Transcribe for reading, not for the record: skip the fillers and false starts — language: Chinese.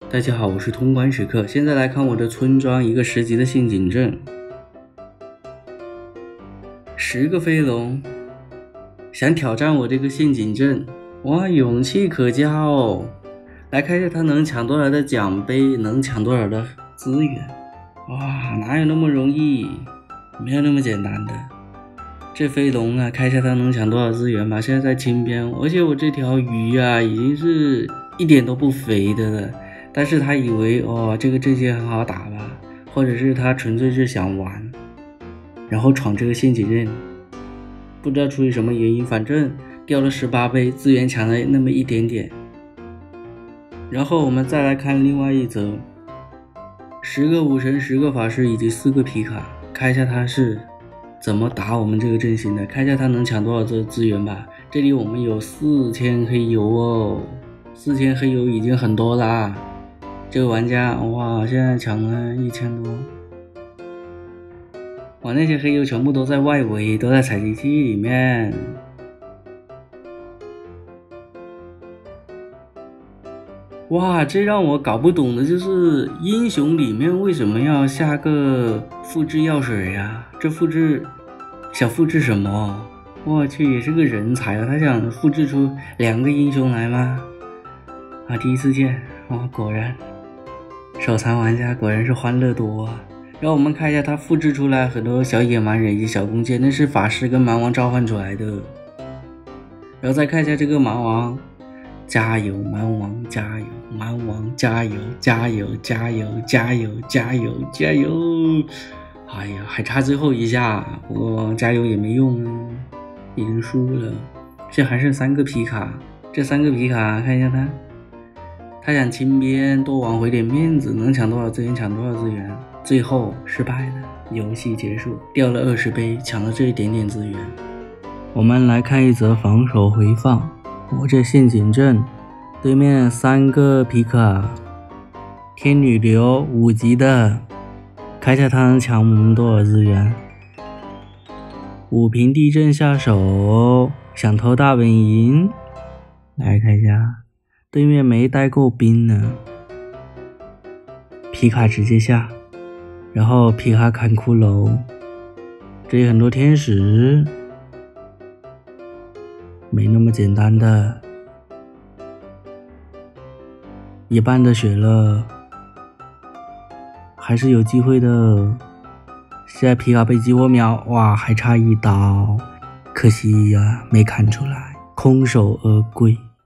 大家好，我是通关时刻。现在来看我的村庄一个10级的陷阱阵，10个飞龙想挑战我这个陷阱阵，哇，勇气可嘉哦！来看一下他能抢多少的奖杯，能抢多少的资源。哇，哪有那么容易？没有那么简单的。这飞龙啊，看一下他能抢多少资源吧。现在在清边，而且我这条鱼啊，已经是一点都不肥的了。但是他以为这个阵线很好打吧，或者是他纯粹是想玩，然后闯这个陷阱阵，不知道出于什么原因，反正掉了18杯，资源抢了那么一点点。然后我们再来看另外一则，10个武神、10个法师以及4个皮卡，看一下他是怎么打我们这个阵型的，看一下他能抢多少这资源吧。这里我们有4000黑油哦，4000黑油已经很多啦。这个玩家哇，现在抢了1000多，哇，那些黑油全部都在外围，都在采集器里面。哇，这让我搞不懂的就是英雄里面为什么要下个复制药水呀？这想复制什么？我去，也是个人才啊！他想复制出2个英雄来吗？啊，第一次见，哇，果然手残玩家果然是欢乐多啊！让我们看一下他复制出来很多小野蛮人以及小弓箭，那是法师跟蛮王召唤出来的。然后再看一下这个蛮王，加油蛮王，加油蛮王，加油加油加油加油加油加油！哎呀，还差最后一下，不过加油也没用啊，已经输了。这还剩3个皮卡，这3个皮卡看一下他想清边多挽回点面子，能抢多少资源抢多少资源，最后失败了，游戏结束，掉了20杯，抢了这一点点资源。我们来看一则防守回放，我这陷阱阵对面3个皮卡，天女流5级的，看一下他能抢我们多少资源。5平地阵下手，想偷大本营，来看一下对面没带够兵呢，皮卡直接下，然后皮卡砍骷髅，这里很多天使，没那么简单的，一半的血了，还是有机会的。现在皮卡被激活秒，哇，还差1刀，可惜呀，没砍出来，空手而归。